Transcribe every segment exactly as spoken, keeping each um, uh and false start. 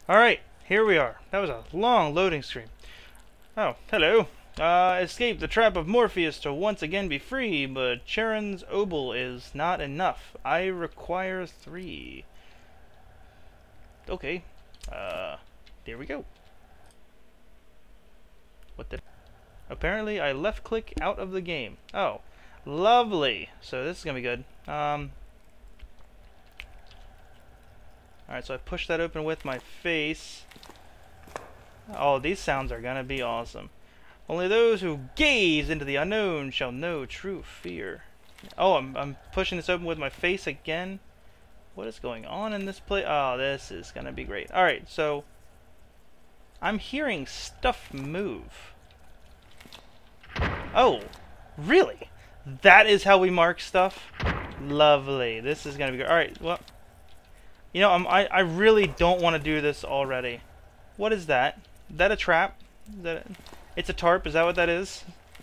Alright, here we are. That was a long loading screen. Oh, hello. Uh, escape the trap of Morpheus to once again be free, but Charon's obol is not enough. I require three. Okay. Uh, there we go. What the... Apparently I left click out of the game. Oh, lovely. So this is gonna be good. Um... Alright, so I push that open with my face. Oh, these sounds are gonna be awesome. Only those who gaze into the unknown shall know true fear. Oh, I'm, I'm pushing this open with my face again. What is going on in this place? Oh, this is gonna be great. Alright, so I'm hearing stuff move. Oh, really? That is how we mark stuff? Lovely. This is gonna be good. Alright, well... You know, I'm, I, I really don't want to do this already. What is that? Is that a trap? Is that a, it's a tarp, is that what that is?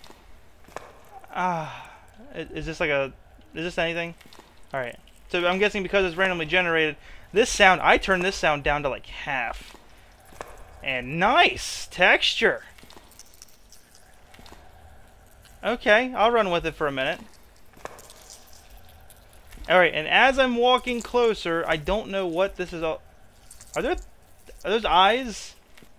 Ah, is this like a... Is this anything? Alright. So I'm guessing because it's randomly generated, this sound, I turned this sound down to like half. And nice texture! Okay, I'll run with it for a minute. Alright, and as I'm walking closer, I don't know what this is all... Are there... Are those eyes?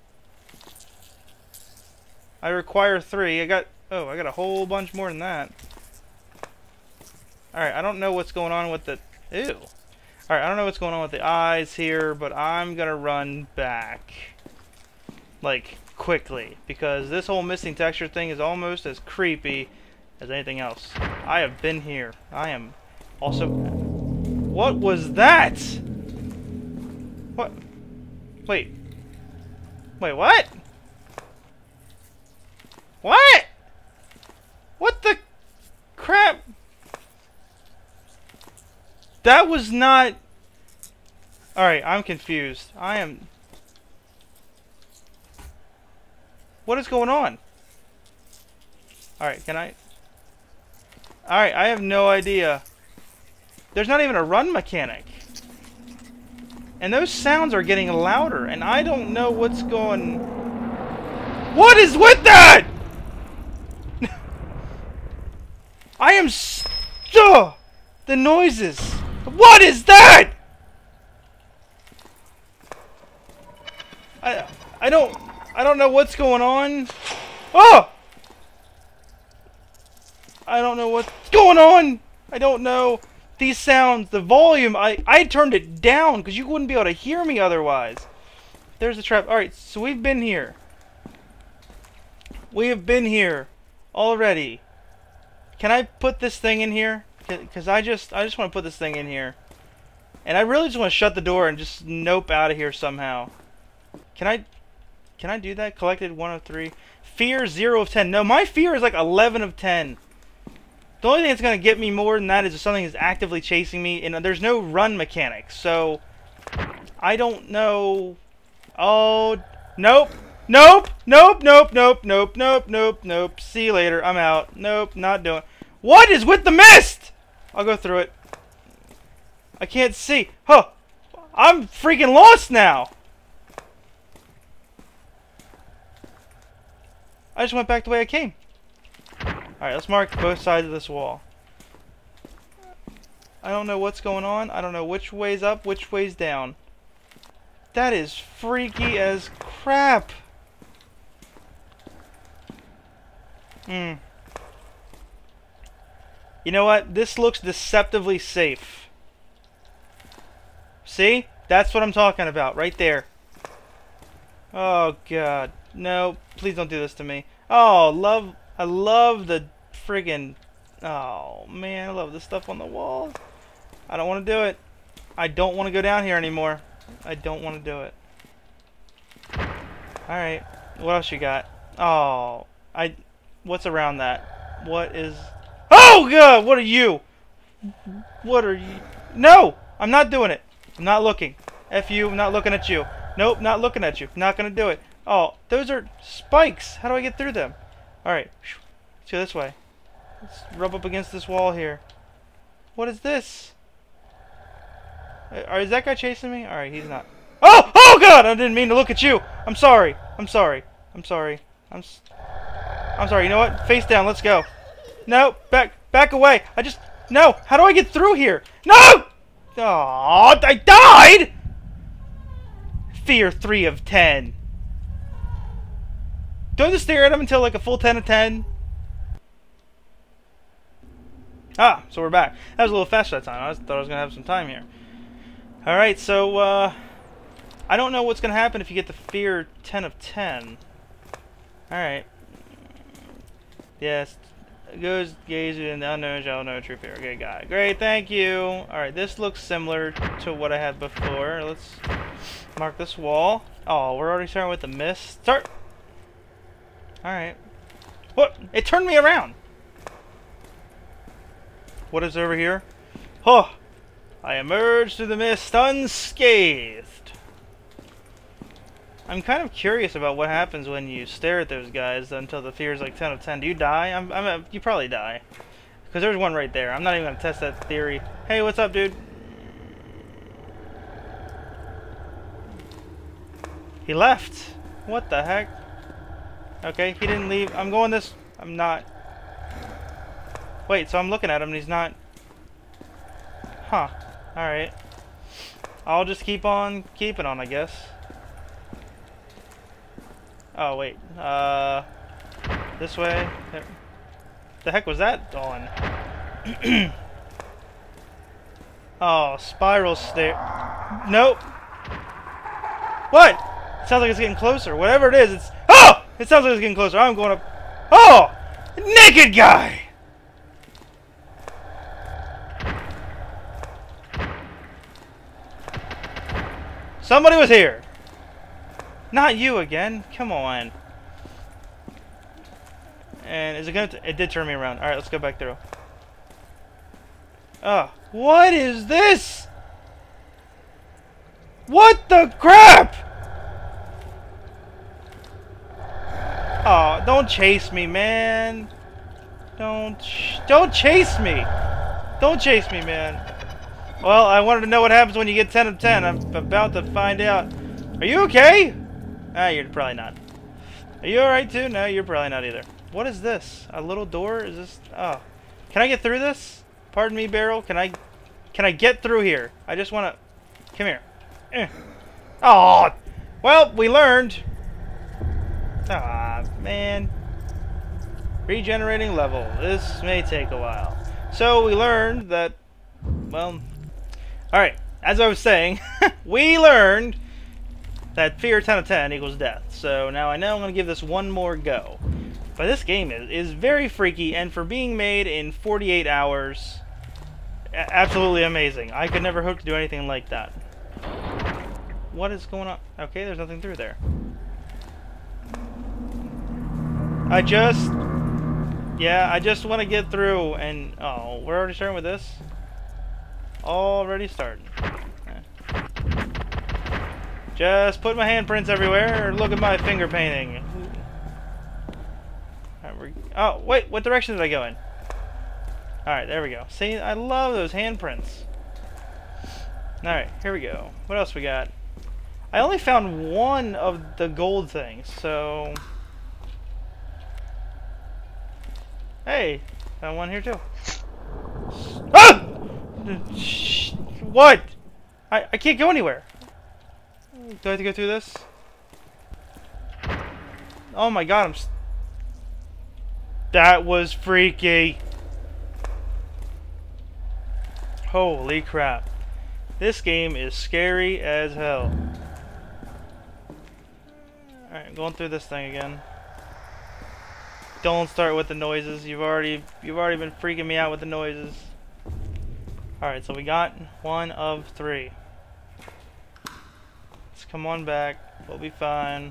I require three. I got... Oh, I got a whole bunch more than that. Alright, I don't know what's going on with the... Ew. Alright, I don't know what's going on with the eyes here, but I'm gonna run back. Like, quickly. Because this whole missing texture thing is almost as creepy as anything else. I have been here. I am... Also, what was that? What? Wait. Wait, what? What? What the crap? That was not... Alright, I'm confused. I am... What is going on? Alright, can I... Alright, I have no idea. There's not even a run mechanic. And those sounds are getting louder, and I don't know what's going... What is with that?! I am st- uh, the noises. What is that?! I I don't I don't know what's going on. Oh! I don't know what's going on. I don't know. These sounds, the volume, I, I turned it down because you wouldn't be able to hear me otherwise. There's the trap. Alright, so we've been here. We have been here already. Can I put this thing in here? Because I just I just want to put this thing in here. And I really just want to shut the door and just nope out of here somehow. Can I can I do that? Collected one of three. Fear zero of ten. No, my fear is like eleven of ten. The only thing that's going to get me more than that is if something is actively chasing me, and there's no run mechanic, so I don't know. Oh, nope, nope, nope, nope, nope, nope, nope, nope, nope. See you later. I'm out. Nope, not doing. What is with the mist? I'll go through it. I can't see. Huh? I'm freaking lost now. I just went back the way I came. Alright, let's mark both sides of this wall. I don't know what's going on. I don't know which way's up, which way's down. That is freaky as crap. Hmm. You know what? This looks deceptively safe. See? That's what I'm talking about, right there. Oh, God. No, please don't do this to me. Oh, love... I love the friggin... Oh, man, I love the stuff on the wall. I don't want to do it. I don't want to go down here anymore. I don't want to do it. Alright, what else you got? Oh, I... What's around that? What is... Oh, God, what are you? What are you... No, I'm not doing it. I'm not looking. F you, I'm not looking at you. Nope, not looking at you. Not going to do it. Oh, those are spikes. How do I get through them? Alright, let's go this way. Let's rub up against this wall here. What is this? Uh, is that guy chasing me? Alright, he's not. Oh! Oh God! I didn't mean to look at you. I'm sorry. I'm sorry. I'm sorry. I'm. S I'm sorry. You know what? Face down. Let's go. No, back, back away. I just. No. How do I get through here? No! Oh, I died. Fear three of ten. Do I just stare at him until like a full ten of ten? Ah, so we're back. That was a little faster that time. I was, thought I was gonna have some time here. All right, so uh, I don't know what's gonna happen if you get the fear ten of ten. All right. Yes. Goes gaze in the unknown shall know true fear. Okay, got it. Great, thank you. All right, this looks similar to what I had before. Let's mark this wall. Oh, we're already starting with the mist. Start. All right. What? It turned me around. What is over here? Oh, I emerged through the mist unscathed. I'm kind of curious about what happens when you stare at those guys until the fear is like ten of ten. Do you die? I'm, I'm a, you probably die. Because there's one right there. I'm not even going to test that theory. Hey, what's up, dude? He left. What the heck? Okay, he didn't leave. I'm going this... I'm not... Wait, so I'm looking at him and he's not... Huh. Alright. I'll just keep on keeping on, I guess. Oh, wait. Uh... This way. The heck was that on? Oh, spiral stair. Nope. What? It sounds like it's getting closer. Whatever it is, it's... Oh! It sounds like it's getting closer. I'm going up... Oh! Naked guy! Somebody was here. Not you again. Come on. And is it gonna... T it did turn me around. Alright, let's go back through. Oh. What is this? What the crap? Oh, don't chase me, man. Don't... Ch don't chase me. Don't chase me, man. Well, I wanted to know what happens when you get ten of ten. I'm about to find out. Are you okay? Ah, you're probably not. Are you alright too? No, you're probably not either. What is this? A little door? Is this... Oh. Can I get through this? Pardon me, Barrel. Can I... Can I get through here? I just want to... Come here. Eh. Oh! Well, we learned. Ah, man. Regenerating level. This may take a while. So, we learned that... Well... Alright, as I was saying, we learned that fear ten of ten equals death. So now I know I'm going to give this one more go. But this game is, is very freaky, and for being made in forty-eight hours, absolutely amazing. I could never hope to do anything like that. What is going on? Okay, there's nothing through there. I just... Yeah, I just want to get through, and... Oh, we're already starting with this? Already starting. Just put my handprints everywhere. Look at my finger painting. Oh, wait. What direction did I go in? Alright, there we go. See, I love those handprints. Alright, here we go. What else we got? I only found one of the gold things, so... Hey, found one here too. Ah! What? I, I can't go anywhere. Do I have to go through this? Oh my god, I'm... St that was freaky. Holy crap. This game is scary as hell. Alright, going through this thing again. Don't start with the noises. You've already you've already been freaking me out with the noises. Alright, so we got one of three. Let's come on back. We'll be fine.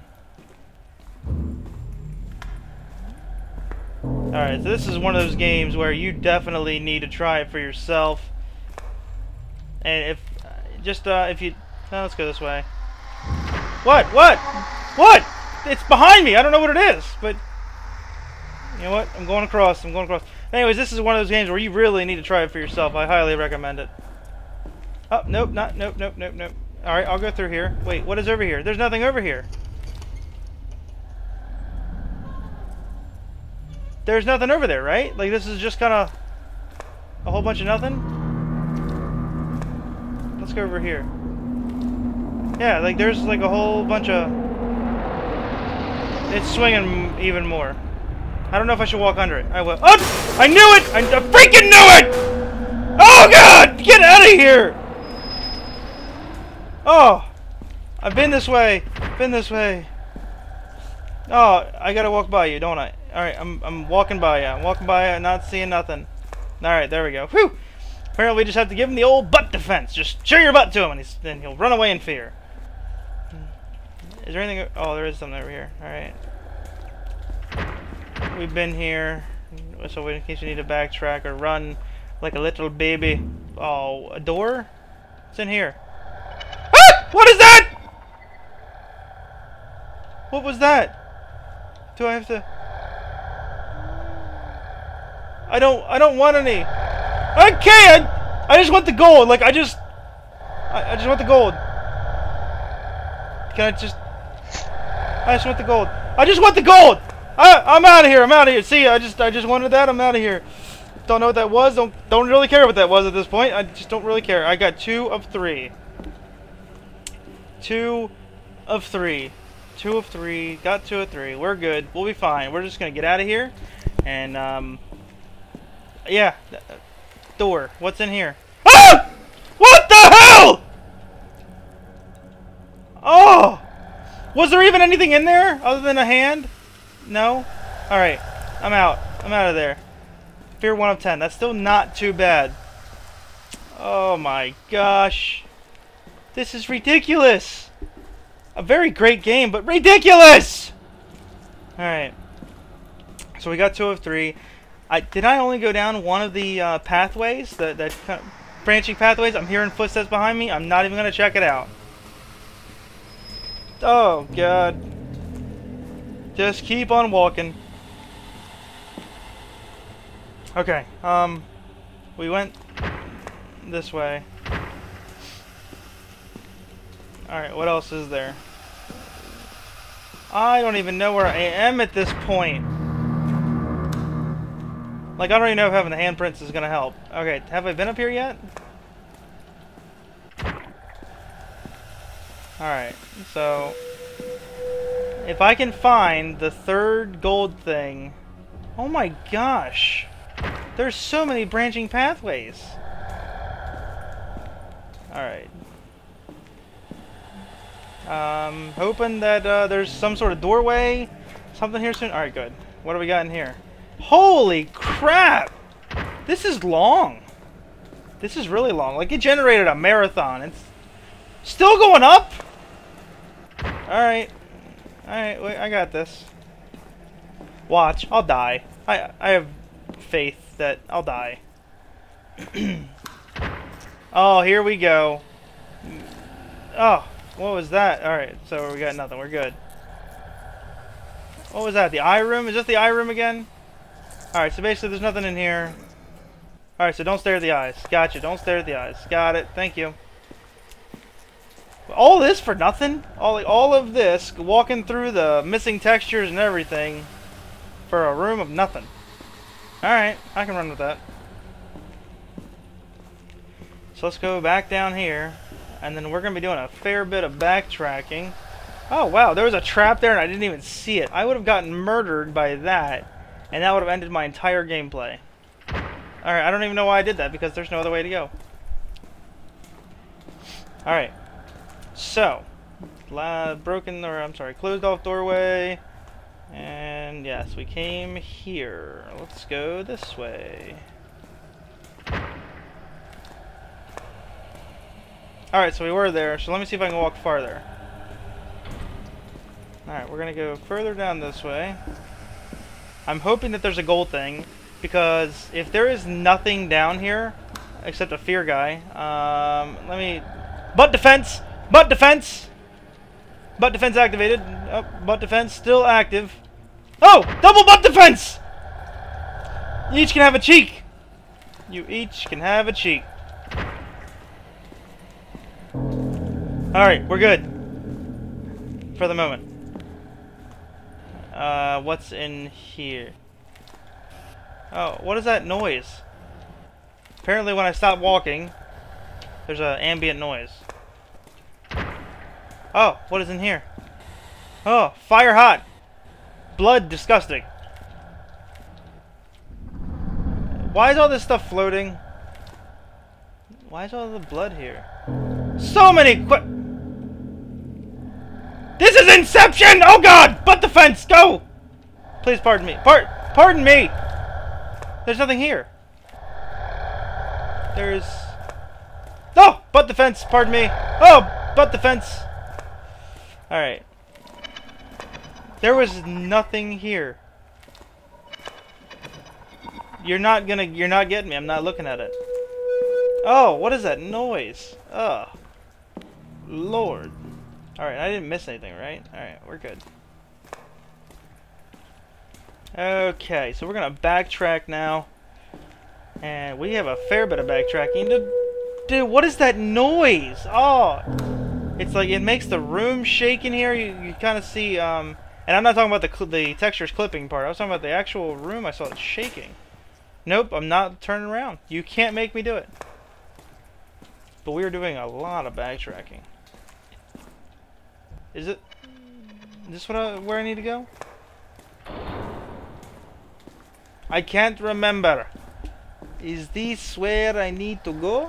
Alright, so this is one of those games where you definitely need to try it for yourself. And if... Just, uh, if you... No, let's go this way. What? What? What? It's behind me! I don't know what it is, but... You know what? I'm going across. I'm going across. Anyways, this is one of those games where you really need to try it for yourself. I highly recommend it. Oh, nope, not, nope, nope, nope, nope. Alright, I'll go through here. Wait, what is over here? There's nothing over here. There's nothing over there, right? Like, this is just kind of a whole bunch of nothing? Let's go over here. Yeah, like, there's, like, a whole bunch of... It's swinging even more. I don't know if I should walk under it. I will. Oh! I knew it! I, I freaking knew it! Oh, God! Get out of here! Oh! I've been this way. Been this way. Oh, I gotta walk by you, don't I? Alright, I'm, I'm walking by you. I'm walking by you, not seeing nothing. Alright, there we go. Whew! Apparently we just have to give him the old butt defense. Just show your butt to him, and he's, then he'll run away in fear. Is there anything... Oh, there is something over here. Alright. We've been here, so in case you need to backtrack or run like a little baby. Oh, a door? What's in here? Ah! What is that? What was that? Do I have to... I don't, I don't want any. Okay, I, I just want the gold. Like, I just, I, I just want the gold. Can I just, I just want the gold. I just want the gold. I, I'm out of here. I'm out of here. See, I just, I just wanted that. I'm out of here. Don't know what that was. Don't, don't really care what that was at this point. I just don't really care. I got two of three. Two of three. Two of three. Got two of three. We're good. We'll be fine. We're just gonna get out of here, and um. Yeah, door. What's in here? Ah! What the hell? Oh! Was there even anything in there other than a hand? No? Alright, I'm out. I'm out of there. Fear one of ten. That's still not too bad. Oh my gosh. This is ridiculous. A very great game, but ridiculous! Alright. So we got two of three. I, did I only go down one of the uh, pathways, the, the kind of branching pathways? I'm hearing footsteps behind me. I'm not even going to check it out. Oh, God. Just keep on walking. Okay, um, we went this way. Alright, what else is there? I don't even know where I am at this point. Like, I don't even know if having the handprints is going to help. Okay, have I been up here yet? Alright, so... if I can find the third gold thing... Oh my gosh! There's so many branching pathways! Alright. Um, hoping that uh, there's some sort of doorway, something here soon. Alright, good. What do we got in here? Holy crap! This is long. This is really long. Like, it generated a marathon. It's still going up? Alright. Alright, wait, I got this. Watch, I'll die. I, I have faith that I'll die. Oh, here we go. Oh, what was that? Alright, so we got nothing. We're good. What was that? The eye room? Is this the eye room again? Alright, so basically there's nothing in here. Alright, so don't stare at the eyes. Gotcha, don't stare at the eyes. Got it, thank you. All this for nothing? All, all of this, walking through the missing textures and everything, for a room of nothing. Alright, I can run with that. So let's go back down here, and then we're going to be doing a fair bit of backtracking. Oh wow, there was a trap there and I didn't even see it. I would have gotten murdered by that. And that would have ended my entire gameplay. Alright, I don't even know why I did that, because there's no other way to go. Alright. So. Broken, or I'm sorry, closed off doorway. And yes, we came here. Let's go this way. Alright, so we were there, so let me see if I can walk farther. Alright, we're gonna go further down this way. I'm hoping that there's a gold thing, because if there is nothing down here, except a fear guy, um, let me... Butt defense! Butt defense! Butt defense activated. Oh, butt defense still active. Oh! Double butt defense! You each can have a cheek! You each can have a cheek. Alright, we're good. For the moment. Uh, what's in here? Oh, what is that noise? Apparently when I stop walking, there's an ambient noise. Oh, what is in here? Oh, fire hot. Blood disgusting. Why is all this stuff floating? Why is all the blood here? So many qu- This is Inception! Oh god! Butt the fence! Go! Please pardon me. Part pardon me! There's nothing here. There's... Oh! Butt the fence! Pardon me! Oh! Butt the fence! Alright. There was nothing here. You're not gonna... You're not getting me. I'm not looking at it. Oh! What is that noise? Ugh. Lord. Alright, I didn't miss anything, right? Alright, we're good. Okay, so we're gonna backtrack now. And we have a fair bit of backtracking to do. What is that noise? Oh! It's like, it makes the room shake in here. You, you kind of see, um... and I'm not talking about the, cl the textures clipping part. I was talking about the actual room. I saw it shaking. Nope, I'm not turning around. You can't make me do it. But we are doing a lot of backtracking. Is it... Is this what I, where I need to go? I can't remember. Is this where I need to go?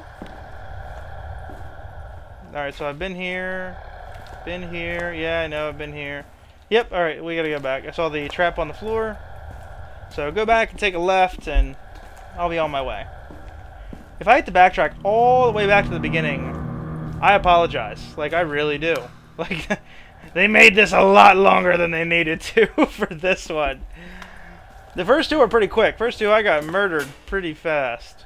Alright, so I've been here. Been here. Yeah, I know I've been here. Yep, alright, we gotta go back. I saw the trap on the floor. So go back and take a left and I'll be on my way. If I had to backtrack all the way back to the beginning, I apologize. Like, I really do. Like, they made this a lot longer than they needed to for this one. The first two are pretty quick. First two, I got murdered pretty fast.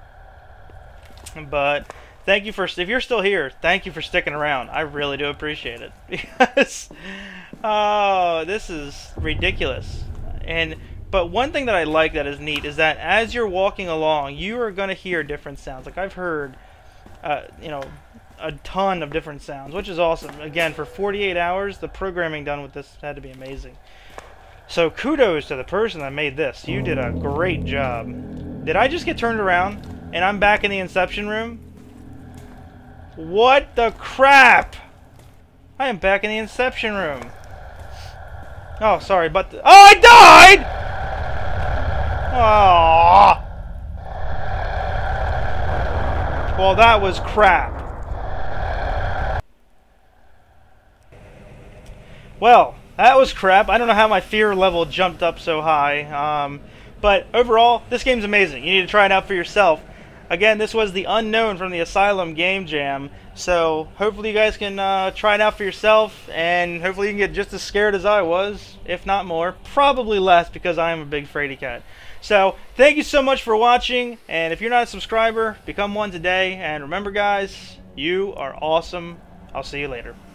But thank you for, if you're still here, thank you for sticking around. I really do appreciate it. Because, oh, this is ridiculous. And, but one thing that I like that is neat is that as you're walking along, you are going to hear different sounds. Like, I've heard, uh, you know, a ton of different sounds, which is awesome. Again, for forty-eight hours, the programming done with this had to be amazing. So kudos to the person that made this. You did a great job. Did I just get turned around and I'm back in the Inception room? What the crap? I am back in the Inception room. Oh, sorry, but the, oh, I died! Oh. Well, that was crap. Well, that was crap. I don't know how my fear level jumped up so high. Um, but overall, this game's amazing. You need to try it out for yourself. Again, this was the Unknown from the Asylum Game Jam. So hopefully you guys can uh, try it out for yourself. And hopefully you can get just as scared as I was, if not more. Probably less because I am a big fraidy cat. So thank you so much for watching. And if you're not a subscriber, become one today. And remember guys, you are awesome. I'll see you later.